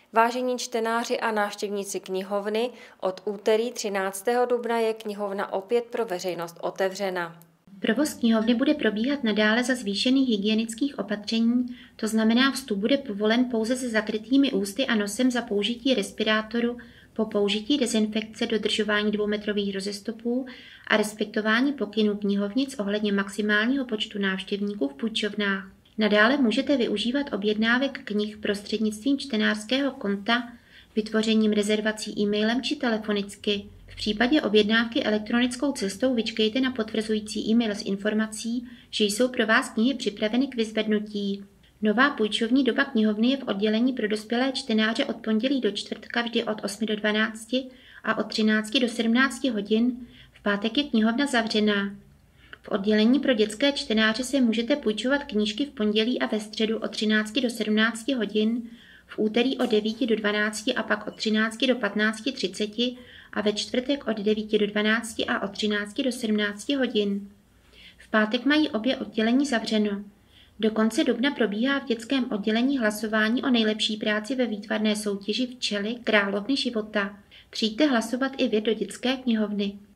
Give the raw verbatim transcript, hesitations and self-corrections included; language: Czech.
Vážení čtenáři a návštěvníci knihovny, od úterý třináctého dubna je knihovna opět pro veřejnost otevřena. Provoz knihovny bude probíhat nadále za zvýšených hygienických opatření, to znamená vstup bude povolen pouze se zakrytými ústy a nosem za použití respirátoru, po použití dezinfekce, dodržování dvoumetrových rozestupů a respektování pokynů knihovnic ohledně maximálního počtu návštěvníků v půjčovnách. Nadále můžete využívat objednávek knih prostřednictvím čtenářského konta, vytvořením rezervací e-mailem či telefonicky. V případě objednávky elektronickou cestou vyčkejte na potvrzující e-mail s informací, že jsou pro vás knihy připraveny k vyzvednutí. Nová půjčovní doba knihovny je v oddělení pro dospělé čtenáře od pondělí do čtvrtka vždy od osmi do dvanácti a od třinácti do sedmnácti hodin, v pátek je knihovna zavřená. V oddělení pro dětské čtenáře se můžete půjčovat knížky v pondělí a ve středu od třinácti do sedmnácti hodin, v úterý od devíti do dvanácti a pak od třinácti do patnácti třiceti a ve čtvrtek od devíti do dvanácti a od třinácti do sedmnácti hodin. V pátek mají obě oddělení zavřeno. Do konce dubna probíhá v dětském oddělení hlasování o nejlepší práci ve výtvarné soutěži Včely královny života. Přijďte hlasovat i vy do dětské knihovny.